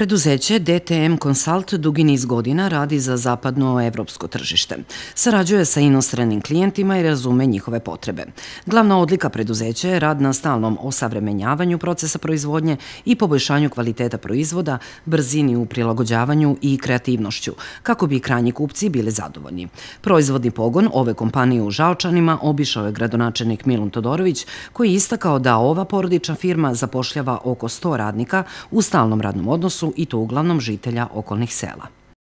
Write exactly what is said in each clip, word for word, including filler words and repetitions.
Preduzeće D T M Consult dugi niz godina radi za zapadnoevropsko tržište. Sarađuje sa inostranim klijentima i razume njihove potrebe. Glavna odlika preduzeća je rad na stalnom osavremenjavanju procesa proizvodnje i poboljšanju kvaliteta proizvoda, brzini u prilagođavanju i kreativnošću, kako bi krajnji kupci bili zadovoljni. Proizvodni pogon ove kompanije u Žaočanima obišao je gradonačelnik Milun Todorović, koji je istakao da ova porodična firma zapošljava oko sto radnika u stalnom radnom odnosu i to uglavnom žitelja okolnih sela.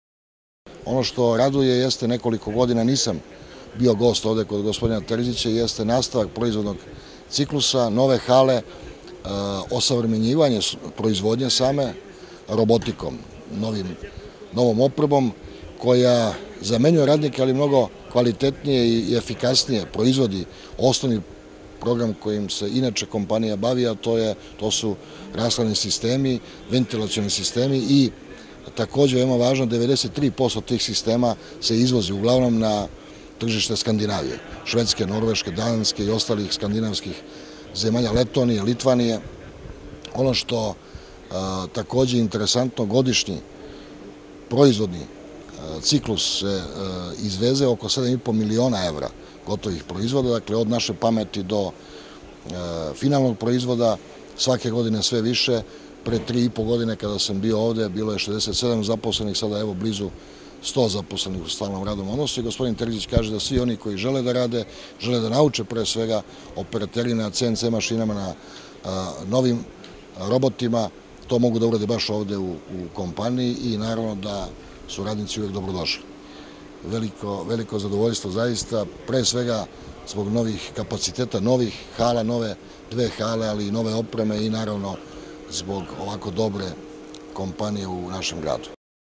Ono što raduje jeste nekoliko godina nisam bio gost ovde kod gospodina Terzića, jeste nastavak proizvodnog ciklusa, nove hale, osavremenjivanje proizvodnje same robotikom, novom opremom koja zamenjuje radnike, ali mnogo kvalitetnije i efikasnije proizvodi osnovni program kojim se inače kompanija bavi, a to su rashladni sistemi, ventilacioni sistemi i također veoma važno, devedeset tri posto tih sistema se izvozi uglavnom na tržište Skandinavije, Švedske, Norveške, Danske i ostalih skandinavskih zemalja, Letonije, Litvanije. Ono što također je interesantno, godišnji proizvodni ciklus se izveze oko sedam i po miliona evra gotovih proizvoda, dakle od naše pameti do finalnog proizvoda svake godine sve više. Pre tri i po godine kada sam bio ovde bilo je šezdeset sedam zaposlenih, sada evo blizu sto zaposlenih u stalnom radnom odnosu i gospodin Terzić kaže da svi oni koji žele da rade, žele da nauče pre svega operateri na C N C mašinama, na novim robotima, to mogu da urade baš ovde u kompaniji i naravno da su radnici uvijek dobrodošli. Veliko, veliko zadovoljstvo zaista, pre svega zbog novih kapaciteta, novih hala, nove dve hale, ali i nove opreme i naravno zbog ovako dobre kompanije u našem gradu.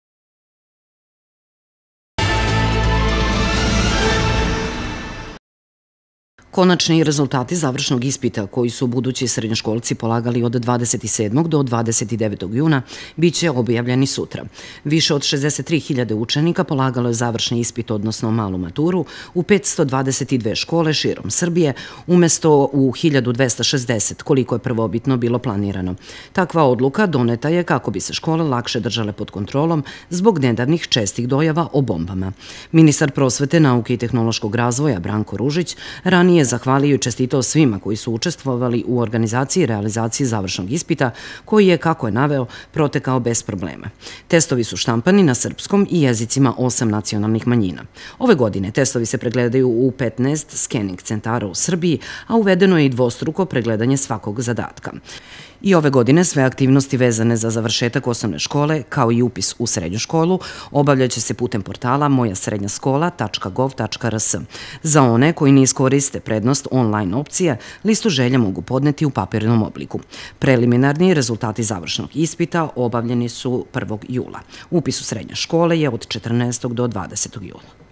Konačni rezultati završnog ispita koji su budući srednjoškolci polagali od dvadeset sedmog do dvadeset devetog juna biće objavljeni sutra. Više od šezdeset tri hiljade učenika polagalo je završni ispit, odnosno malu maturu, u petsto dvadeset dve škole širom Srbije, umesto u hiljadu dvesta šezdeset, koliko je prvobitno bilo planirano. Takva odluka doneta je kako bi se škole lakše držale pod kontrolom zbog nedavnih čestih dojava o bombama. Ministar prosvete, nauke i tehnološkog razvoja Branko Ružić ranije zahvalio i čestitao svima koji su učestvovali u organizaciji i realizaciji završnog ispita, koji je, kako je naveo, protekao bez problema. Testovi su štampani na srpskom i jezicima osam nacionalnih manjina. Ove godine testovi se pregledaju u petnaest skening centara u Srbiji, a uvedeno je i dvostruko pregledanje svakog zadatka. I ove godine sve aktivnosti vezane za završetak osnovne škole, kao i upis u srednju školu, obavljaće se putem portala moja srednja škola tačka gov tačka r s. Za one koji ne iskoriste prednost online opcije, listu želja mogu podneti u papirnom obliku. Preliminarni rezultati završnog ispita obavljeni su prvog jula. Upis u srednje škole je od četrnaestog do dvadesetog jula.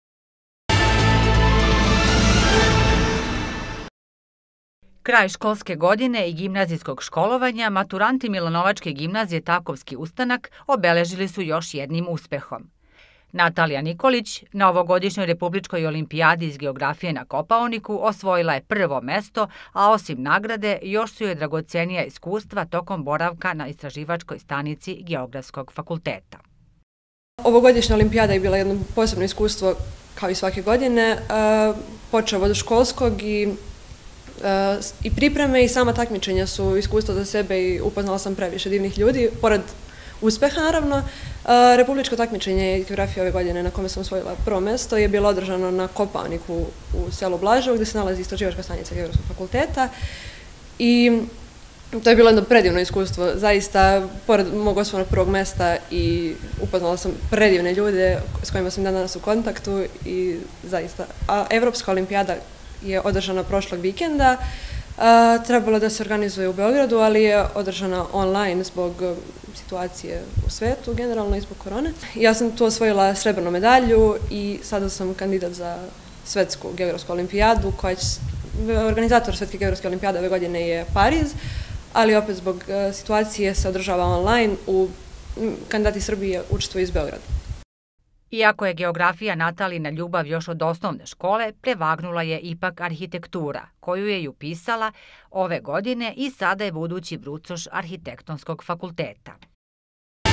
Kraj školske godine i gimnazijskog školovanja maturanti Milanovačke gimnazije Takovski ustanak obeležili su još jednim uspehom. Natalija Nikolić na ovogodišnjoj Republičkoj olimpijadi iz geografije na Kopaoniku osvojila je prvo mesto, a osim nagrade još su joj dragocenija iskustva tokom boravka na istraživačkoj stanici Geografskog fakulteta. Ovogodišnja olimpijada je bila jedno posebno iskustvo kao i svake godine, počeo od školskog i i pripreme i sama takmičenja su iskustvo za sebe i upoznala sam previše divnih ljudi. Pored uspeha, naravno, republičko takmičenje iz geografije ove godine na kome sam osvojila prvo mesto je bilo održano na Kopaoniku u selu Blaževo, gde se nalazi istraživačka stanica Geografskog fakulteta i to je bilo jedno predivno iskustvo. Zaista, pored mog osvojenog prvog mesta i upoznala sam predivne ljude s kojima sam danas u kontaktu i zaista. A Evropska olimpijada je održana prošlog vikenda. Trebalo da se organizuje u Beogradu, ali je održana online zbog situacije u svetu, generalno i zbog korone. Ja sam tu osvojila srebrnu medalju i sada sam kandidat za svetsku geografsku olimpijadu, koja će, organizator svetske geografske olimpijade ove godine je Pariz, ali opet zbog situacije se održava online, u kandidati Srbije učestvuju iz Beograda. Iako je geografija Natalina ljubav još od osnovne škole, prevagnula je ipak arhitektura, koju je i upisala ove godine i sada je budući brucoš Arhitektonskog fakulteta.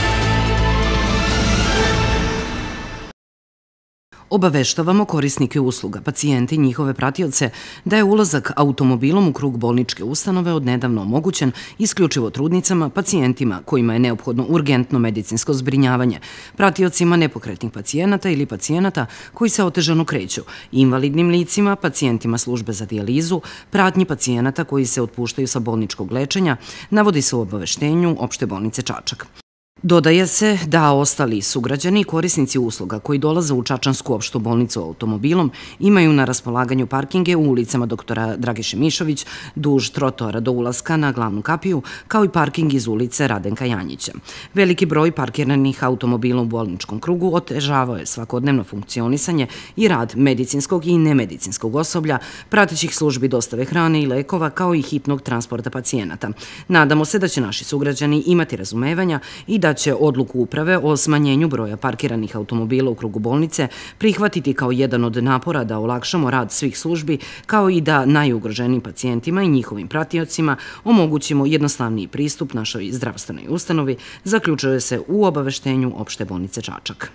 Obaveštavamo korisnike usluga, pacijente i njihove pratioce da je ulazak automobilom u krug bolničke ustanove odnedavno omogućen isključivo trudnicama, pacijentima kojima je neophodno urgentno medicinsko zbrinjavanje, pratiocima nepokretnih pacijenata ili pacijenata koji se otežano kreću, invalidnim licima, pacijentima službe za dijalizu, pratnji pacijenata koji se otpuštaju sa bolničkog lečenja, navodi se u obaveštenju Opšte bolnice Čačak. Dodaje se da ostali sugrađani i korisnici usluga koji dolaze u Čačansku opštu bolnicu automobilom imaju na raspolaganju parkinge u ulicama doktora Dragiše Mišović, duž trotoara do ulaska na glavnu kapiju, kao i parking iz ulice Radenka Janjića. Veliki broj parkiranih automobila u bolničkom krugu otežavao je svakodnevno funkcionisanje i rad medicinskog i nemedicinskog osoblja, pratećih službi dostave hrane i lekova, kao i hitnog transporta pacijenata. Nadamo se da će naši sugrađani imati razumevanja i da će odluku uprave o smanjenju broja parkiranih automobila u krugu bolnice prihvatiti kao jedan od napora da olakšamo rad svih službi, kao i da najugroženijim pacijentima i njihovim pratiocima omogućimo jednostavniji pristup našoj zdravstvenoj ustanovi, zaključuje se u obaveštenju Opšte bolnice Čačak.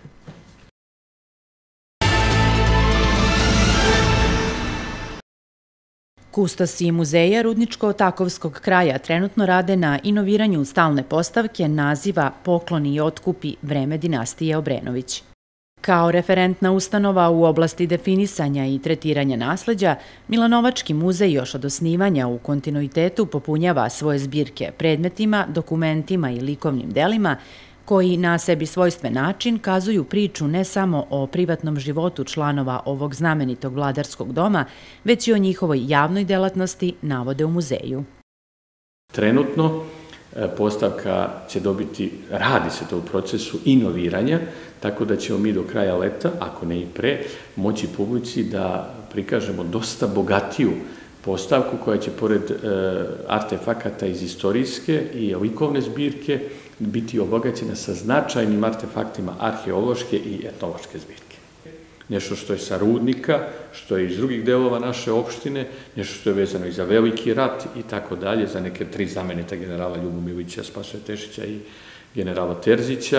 Kustosi muzeja Rudničko-Takovskog kraja trenutno rade na inoviranju stalne postavke naziva Pokloni i otkupi vreme dinastije Obrenović. Kao referentna ustanova u oblasti definisanja i tretiranja nasleđa, Milanovački muzej još od osnivanja u kontinuitetu popunjava svoje zbirke predmetima, dokumentima i likovnim delima koji na sebi svojstven način kazuju priču ne samo o privatnom životu članova ovog znamenitog vladarskog doma, već i o njihovoj javnoj delatnosti, navode u muzeju. Trenutno postavka će dobiti, radi se to u procesu inoviranja, tako da ćemo mi do kraja leta, ako ne i pre, moći publici da prikažemo dosta bogatiju postavku koja će pored artefakata iz istorijske i likovne zbirke biti obogaćena sa značajnim artefaktima arheološke i etnološke zbirke. Nešto što je sa Rudnika, što je iz drugih delova naše opštine, nešto što je vezano i za Veliki rat i tako dalje, za neke tri zamenita generala Ljubomilića, Spasoja Tešića i generala Terzića.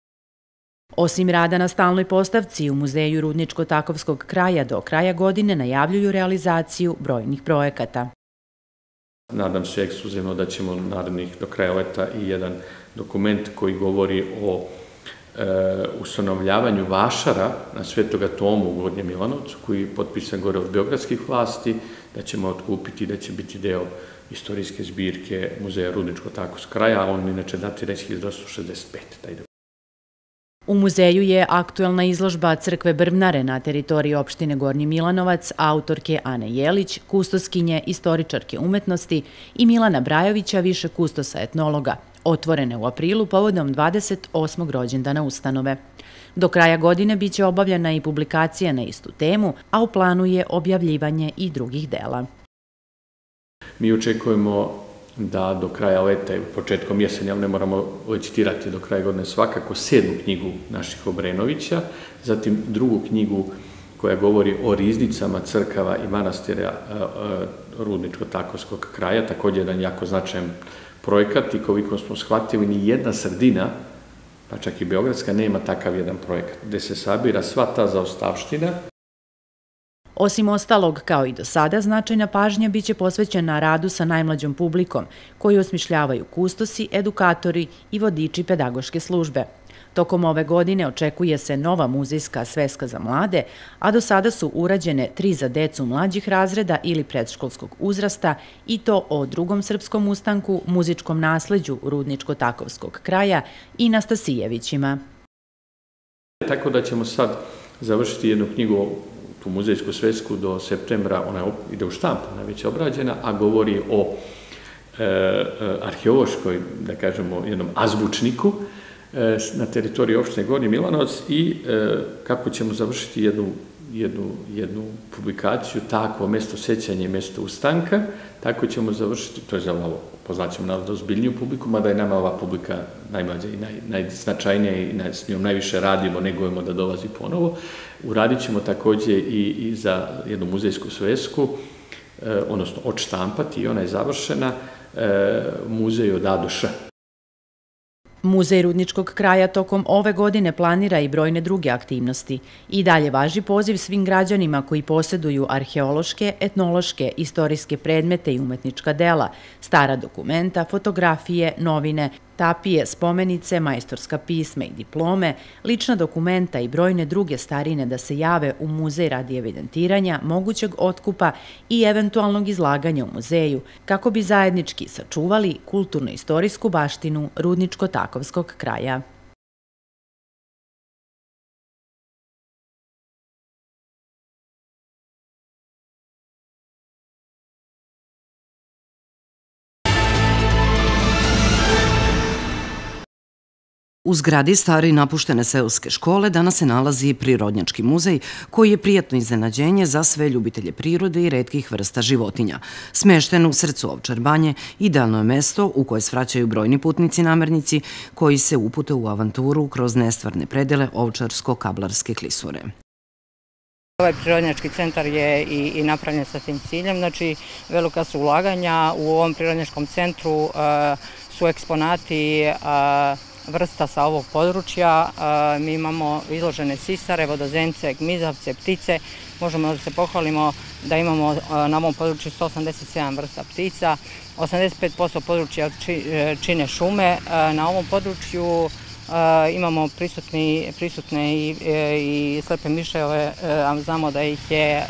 Osim rada na stalnoj postavci, u Muzeju Rudničko-Takovskog kraja do kraja godine najavljuju realizaciju brojnih projekata. Nadam se ekskluzivno da ćemo narednih do kraja leta i jedan dokument koji govori o ustanovljavanju vašara na Svetoga Tomu u Gornjem Milanovcu, koji je potpisan gore od beogradskih vlasti, da ćemo otkupiti, da će biti deo istorijske zbirke Muzeja Rudničko-Takovskog kraja, a on inače datira iz hiljadu devetsto šezdeset pete. U muzeju je aktuelna izložba Crkve Brvnare na teritoriji opštine Gornji Milanovac, autorke Ane Jelić, kustoskinje, istoričarke umetnosti i Milana Brajovića, više kustosa etnologa, otvorene u aprilu povodom dvadeset osmog rođendana ustanove. Do kraja godine biće obavljena i publikacija na istu temu, a u planu je objavljivanje i drugih dela. Mi očekujemo da do kraja leta i početkom jesenja, ne moramo licitirati do kraja godine, svakako sedmu knjigu naših Obrenovića, zatim drugu knjigu koja govori o riznicama crkava i manastira Rudničko-Takovskog kraja, također jedan jako značajan projekat i koliko smo shvatili, ni jedna sredina, pa čak i beogradska, nema takav jedan projekat, gde se sabira sva ta zaostavština. Osim ostalog, kao i do sada, značajna pažnja biće posvećena radu sa najmlađom publikom, koju osmišljavaju kustosi, edukatori i vodiči pedagoške službe. Tokom ove godine očekuje se nova muzejska sveska za mlade, a do sada su urađene tri za decu mlađih razreda ili predškolskog uzrasta, i to o drugom srpskom ustanku, muzičkom nasleđu Rudničko-Takovskog kraja i Nastasijevićima. Tako da ćemo sad završiti jednu knjigu, tu muzejsku svesku, do septembra, ona ide u štampu, ona je već obrađena, a govori o arheološkoj, da kažemo, jednom azbučniku na teritoriji opštine Gornji Milanovac i kako ćemo završiti jednu publikaciju, takvo mesto sećanja i mesto ustanka, tako ćemo završiti, to je za ovo, poznaćemo na ozbiljniju publiku, mada je nama ova publika najmlađa i najznačajnija i s njom najviše radimo, negujemo da dolazi ponovo. Uradit ćemo također i za jednu muzejsku svesku, odnosno odštampati, i ona je završena, muzej od A do Š. Muzej Rudničkog kraja tokom ove godine planira i brojne druge aktivnosti. I dalje važi poziv svim građanima koji posjeduju arheološke, etnološke, istorijske predmete i umetnička dela, stara dokumenta, fotografije, novine, tapije, spomenice, majstorska pisma i diplome, lična dokumenta i brojne druge starine da se jave u muzej radi evidentiranja, mogućeg otkupa i eventualnog izlaganja u muzeju, kako bi zajednički sačuvali kulturno-istorijsku baštinu Rudničko-Takovskog kraja. U zgradi stare i napuštene seoske škole danas se nalazi Prirodnjački muzej, koji je prijatno iznenađenje za sve ljubitelje prirode i retkih vrsta životinja. Smešten u srcu Ovčar banje, idealno je mesto u koje svraćaju brojni putnici namernici koji se upute u avanturu kroz nestvarne predele Ovčarsko-Kablarske klisure. Ovaj Prirodnjački centar je i napravljen sa tim ciljem, znači velika su ulaganja. U ovom Prirodnjačkom centru su eksponati vrsta sa ovog područja. Mi imamo izložene sisare, vodozemce, gmizavce, ptice. Možemo da se pohvalimo da imamo na ovom području sto osamdeset sedam vrsta ptica, osamdeset pet posto područja čine šume. Na ovom području imamo prisutne i slepe miševe, a znamo da ih je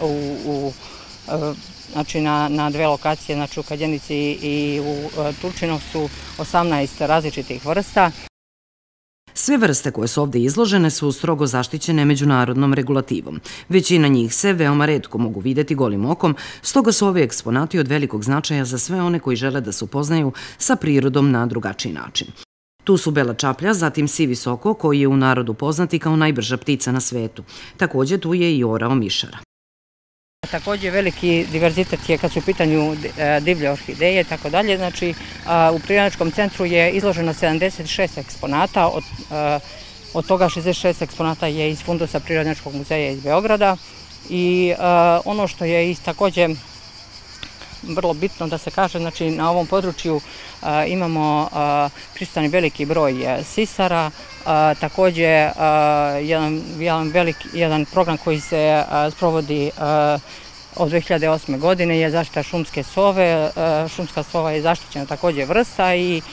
na dve lokacije, znači u Kadjenici i u Turčinovcu, osamnaest različitih vrsta. Sve vrste koje su ovde izložene su strogo zaštićene međunarodnom regulativom. Većina njih se veoma retko mogu videti golim okom, stoga su ovi eksponati od velikog značaja za sve one koji žele da se upoznaju sa prirodom na drugačiji način. Tu su bela čaplja, zatim sivi soko, koji je u narodu poznati kao najbrža ptica na svetu. Takođe tu je i orao mišara. Također veliki diverzitet je kad su u pitanju divlje orhideje i tako dalje. Znači, u Prirodnjačkom centru je izloženo sedamdeset šest eksponata, od toga šezdeset šest eksponata je iz fundusa Prirodnjačkog muzeja iz Beograda. I ono što je također vrlo bitno da se kaže, znači na ovom području imamo prisutan veliki broj sisara, također jedan program koji se sprovodi od dve hiljade osme. godine je zaštita šumske sove. Šumska sova je zaštićena također vrsta i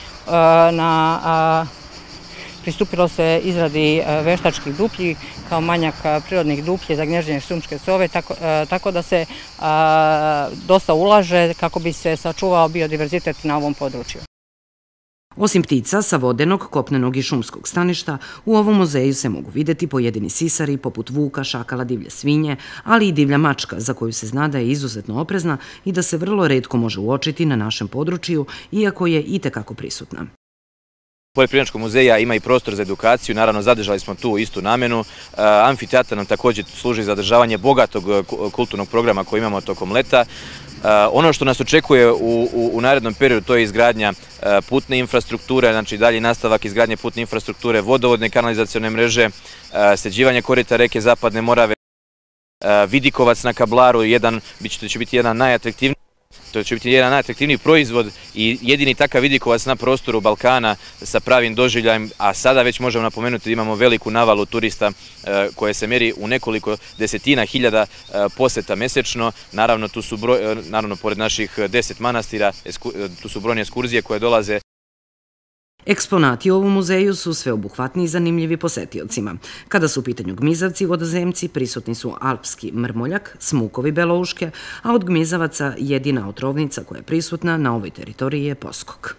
pristupilo se izradi veštačkih duplji kao manjak prirodnih duplji za gnježđenje šumske sove, tako da se dosta ulaže kako bi se sačuvao biodiverzitet na ovom području. Osim ptica sa vodenog, kopnenog i šumskog staništa, u ovom muzeju se mogu videti pojedini sisari poput vuka, šakala, divlje svinje, ali i divlja mačka za koju se zna da je izuzetno oprezna i da se vrlo retko može uočiti na našem području, iako je i tekako prisutna. Pored Prirodnjačkog muzeja ima i prostor za edukaciju, naravno zadržali smo tu istu namenu. Amfiteatar nam također služi za održavanje bogatog kulturnog programa koji imamo tokom leta. Ono što nas očekuje u narednom periodu to je izgradnja putne infrastrukture, znači dalji nastavak izgradnje putne infrastrukture, vodovodne kanalizacione mreže, sređivanje korita reke Zapadne Morave, vidikovac na Kablaru, to će biti jedan najatraktivniji To će biti jedan najatraktivniji proizvod i jedini takav vidikovac na prostoru Balkana sa pravim doživljajem, a sada već možemo napomenuti da imamo veliku navalu turista koje se meri u nekoliko desetina hiljada poseta mesečno. Naravno, tu su, naravno, pored naših deset manastira, tu su brojne ekskurzije koje dolaze. Eksponati u ovom muzeju su sveobuhvatni i zanimljivi posetiocima. Kada su u pitanju gmizavci i vodozemci, prisutni su alpski mrmoljak, smukovi belouške, a od gmizavaca jedina otrovnica koja je prisutna na ovoj teritoriji je poskok.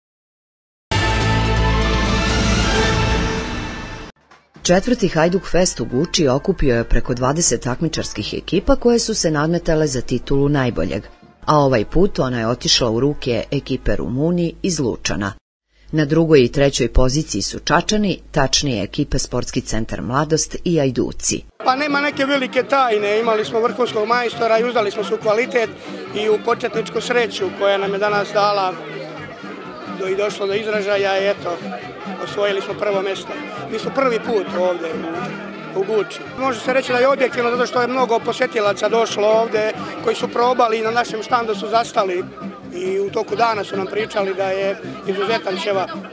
Četvrti Hajduk Fest u Guči okupio je preko dvadeset takmičarskih ekipa koje su se nadmetale za titulu najboljeg, a ovaj put ona je otišla u ruke ekipe Rumuni iz Lučana. Na drugoj i trećoj poziciji su Čačani, tačnije ekipe Sportski centar Mladost i Ajduci. Pa nema neke velike tajne, imali smo vrhunskog majstora i uzdali smo se u kvalitet i u početničku sreću koja nam je danas dala i došlo do izražaja i eto, osvojili smo prvo mjesto. Mi smo prvi put ovdje u Guči. Može se reći da je objektivno zato što je mnogo posjetilaca došlo ovdje koji su probali i na našem štandu su zastali i u toku dana su nam pričali da je izuzetan ćevap.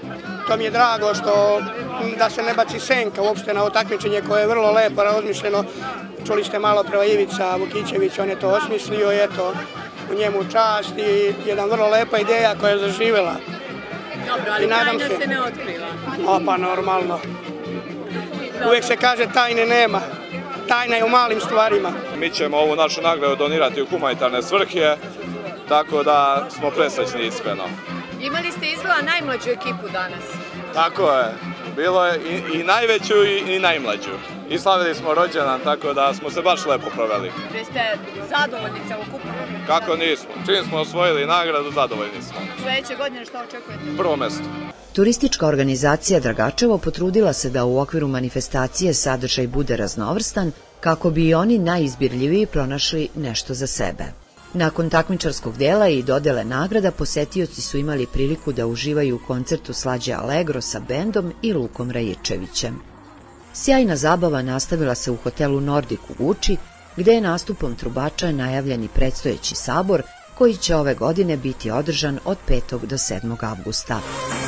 što mi je drago što da se ne baci senka uopšte na ovo takmičenje koje je vrlo lepo razmišljeno. Čuli ste malo prema Ivica Vukićević, on je to osmislio i eto, u njemu čast i jedan vrlo lepa ideja koja je zaživjela. Dobro, ali tajna se ne otkriva. O, pa normalno. Uvijek se kaže tajne nema. Tajna je u malim stvarima. Mi ćemo ovu našu nagradu donirati u humanitarne svrhe, tako da smo presrećni iskreno. Imali ste izgleda najmlađu ekipu danas. Tako je. Bilo je i, i najveću i, i najmlađu. I slavili smo rođendan, tako da smo se baš lepo proveli. Jeste zadovoljni celokupno? Kako nismo. Čim smo osvojili nagradu, zadovoljni smo. Sljedeće godine što očekujete? Prvo mesto. Turistička organizacija Dragačevo potrudila se da u okviru manifestacije sadržaj bude raznovrstan kako bi i oni najizbirljiviji pronašli nešto za sebe. Nakon takmičarskog dela i dodele nagrada, posetioci su imali priliku da uživaju u koncertu Slađe Allegro sa bendom i Lukom Rajičevićem. Sjajna zabava nastavila se u hotelu Nordic u Guči, gde je nastupom trubača najavljen i predstojeći sabor, koji će ove godine biti održan od petog do sedmog avgusta.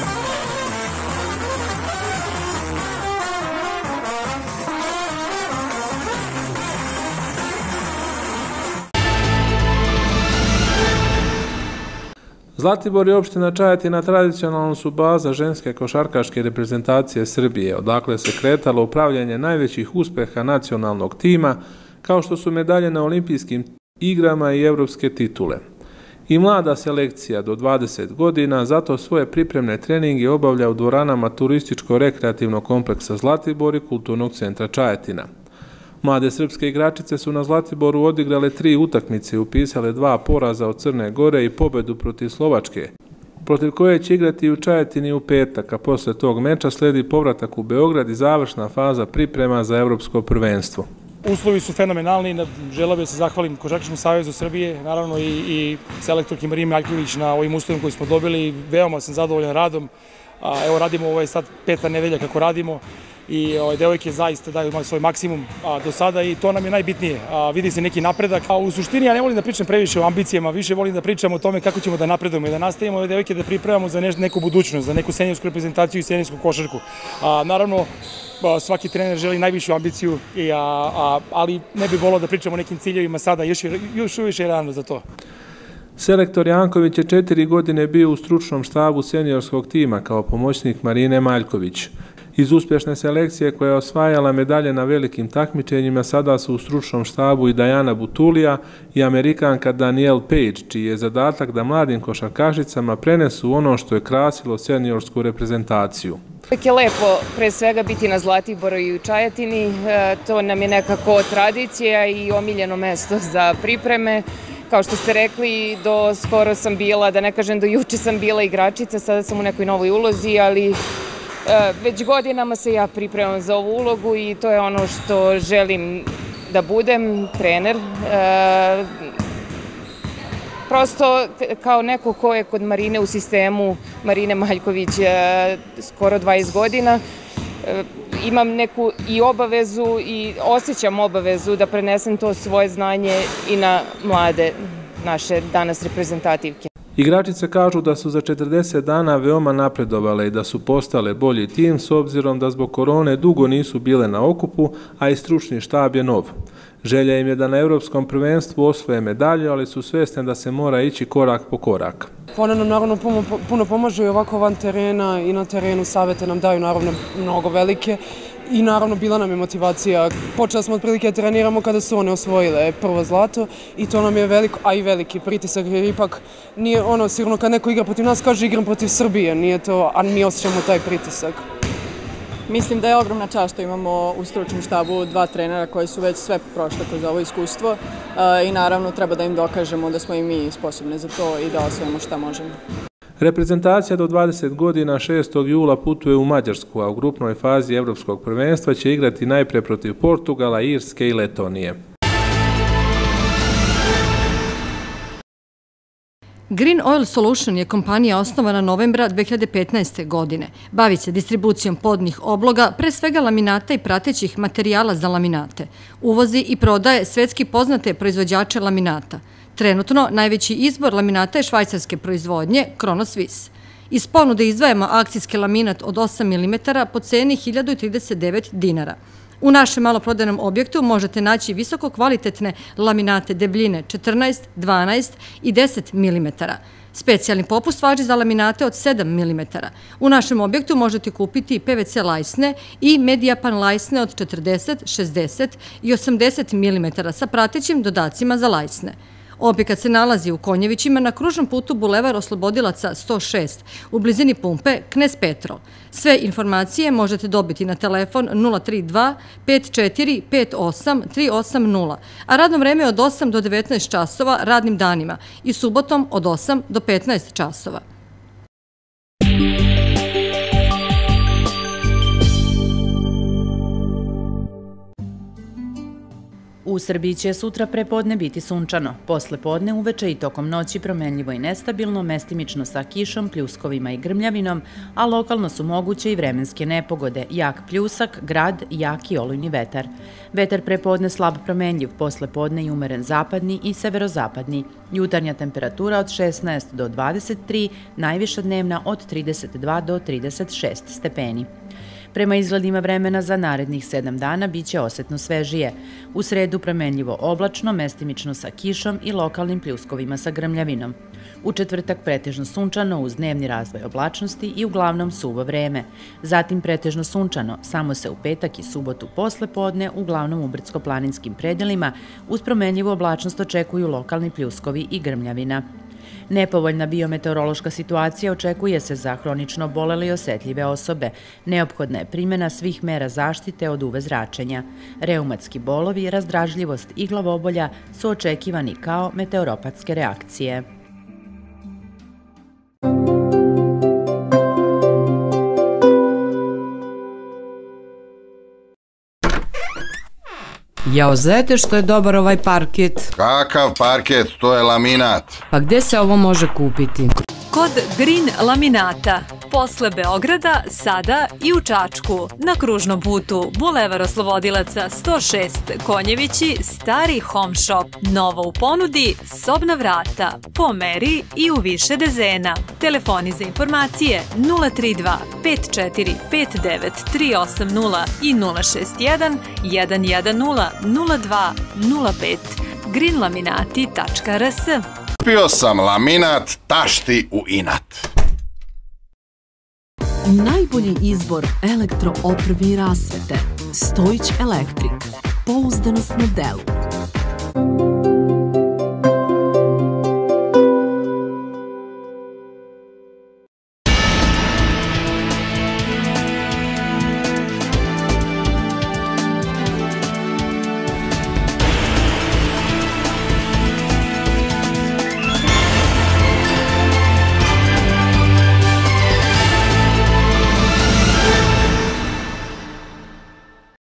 Zlatibor i opština Čajetina tradicionalno su baza ženske košarkaške reprezentacije Srbije, odakle se kretalo upravljanje najvećih uspeha nacionalnog tima, kao što su medalje na olimpijskim igrama i evropske titule. I mlada selekcija do dvadeset godina zato svoje pripremne treninge obavlja u dvoranama turističko-rekreativnog kompleksa Zlatibor i Kulturnog centra Čajetina. Mlade srpske igračice su na Zlatiboru odigrale tri utakmice i upisale dva poraza od Crne Gore i pobedu protiv Slovačke, protiv koje će igrati u Čajetini u petak, a posle tog meča sledi povratak u Beograd i završna faza priprema za evropsko prvenstvo. Uslovi su fenomenalni, želeo bih da se zahvalim Košarkaškom savezu Srbije, naravno i, i selektorki Mariji Maljković na ovim uslovima koji smo dobili. Veoma sam zadovoljan radom. A, evo radimo, ovo je sad peta nedelja kako radimo i ove devojke zaista daju svoj maksimum a, do sada i to nam je najbitnije. A, vidi se neki napredak. A u suštini ja ne volim da pričam previše o ambicijama, više volim da pričam o tome kako ćemo da napredujemo i da nastavimo ove devojke da pripremamo za neš, neku budućnost, za neku seniorsku reprezentaciju i seniorsku košarku. A, naravno, svaki trener želi najvišu ambiciju, i, a, a, ali ne bi volao da pričamo o nekim ciljevima sada, još, još uviše je rano za to. Selektor Janković je četiri godine bio u stručnom štabu seniorskog tima kao pomoćnik Marine Maljković. Iz uspješne selekcije koja je osvajala medalje na velikim takmičenjima sada su u stručnom štabu i Dajana Butulija i Amerikanka Danielle Page, čiji je zadatak da mladim košarkašicama prenesu ono što je krasilo seniorsku reprezentaciju. Uvijek je lepo pre svega biti na Zlatiboru i u Čajetini, to nam je nekako tradicija i omiljeno mesto za pripreme. Kao što ste rekli, do skoro sam bila, da ne kažem do juče sam bila igračica, sada sam u nekoj novoj ulozi, ali već godinama se ja pripremam za ovu ulogu i to je ono što želim da budem, trener. Prosto kao neko ko je kod Marine u sistemu, Marine Maljković skoro dvadeset godina, imam neku i obavezu i osjećam obavezu da prenesem to svoje znanje i na mlade naše danas reprezentativke. Igračice kažu da su za četrdeset dana veoma napredovale i da su postale bolji tim s obzirom da zbog korone dugo nisu bile na okupu, a i stručni štab je nov. Želja im je da na evropskom prvenstvu osvoje medalje, ali su svesne da se mora ići korak po korak. One nam naravno puno pomažu i ovako van terena i na terenu, savete nam daju naravno mnogo velike i naravno bila nam je motivacija. Počela smo otprilike da treniramo kada su one osvojile prvo zlato i to nam je veliko, a i veliki pritisak jer ipak nije ono sigurno kad neko igra protiv nas kaže igram protiv Srbije, nije to, a mi osjećamo taj pritisak. Mislim da je ogromna čast što imamo u stručnom štabu dva trenera koji su već sve prošle kroz ovo iskustvo i naravno treba da im dokažemo da smo i mi sposobni za to i da osvojimo šta možemo. Reprezentacija do dvadeset godina šestog jula putuje u Mađarsku, a u grupnoj fazi evropskog prvenstva će igrati najpre protiv Portugala, Irske i Letonije. Green Oil Solution je kompanija osnovana novembra dve hiljade petnaeste. godine. Bavi se distribucijom podnih obloga, pre svega laminata i pratećih materijala za laminate. Uvozi i prodaje svetski poznate proizvođače laminata. Trenutno najveći izbor laminata je švajcarske proizvodnje Krono Swiss. Iz ponude izdvajamo akcijski laminat od osam milimetara po ceni hiljadu trideset devet dinara. U našem maloprodajnom objektu možete naći visoko kvalitetne laminate debljine četrnaest, dvanaest i deset milimetara. Specijalni popust važi za laminate od sedam milimetara. U našem objektu možete kupiti P V C lajsne i Mediapan lajsne od četrdeset, šezdeset i osamdeset milimetara sa pratećim dodacima za lajsne. Objekat se nalazi u Konjevićima na kružnom putu Bulevar Oslobodilaca sto šest u blizini pumpe Knez Petrol. Sve informacije možete dobiti na telefon nula tri dva pet četiri pet osam tri osam nula, a radno vreme je od osam do devetnaest časova radnim danima i subotom od osam do petnaest časova. U Srbiji će sutra prepodne biti sunčano, posle podne uveče i tokom noći promenljivo i nestabilno, mestimično sa kišom, pljuskovima i grmljavinom, a lokalno su moguće i vremenske nepogode, jak pljusak, grad, jak i olujni vetar. Vetar prepodne slab promenljiv, posle podne i umeren zapadni i severozapadni. Jutarnja temperatura od šesnaest do dvadeset tri, najviša dnevna od trideset dva do trideset šest stepeni. Prema izgledima vremena za narednih sedam dana biće osetno svežije. U sredu promenljivo oblačno, mestimično sa kišom i lokalnim pljuskovima sa grmljavinom. U četvrtak pretežno sunčano uz dnevni razvoj oblačnosti i uglavnom suvo vreme. Zatim pretežno sunčano, samo se u petak i subotu posle podne uglavnom u brdsko-planinskim predelima uz promenljivu oblačnost očekuju lokalni pljuskovi i grmljavina. Nepovoljna biometeorološka situacija očekuje se za hronično obolele i osetljive osobe. Neophodna je primjena svih mera zaštite od U V zračenja. Reumatski bolovi, razdražljivost i glavobolja su očekivani kao meteoropatske reakcije. Jao, znate što je dobar ovaj parket? Kakav parket? To je laminat. Pa gde se ovo može kupiti? Kod Green laminata. Posle Beograda, sada i u Čačku. Na kružnom putu Bulevar Oslobodilaca sto šest, Konjevići, stari home shop. Novo u ponudi, sobna vrata, po meri i u više dezena. Telefoni za informacije nula tri dva pet četiri pet devet tri osam nula i nula šest jedan jedan jedan nula nula dva nula pet. greenlaminati tačka r s. Kupio sam laminat, tašti u inat. Najbolji izbor elektroopreme i rasvete. Stojić Elektrik. Pouzdanost na delu.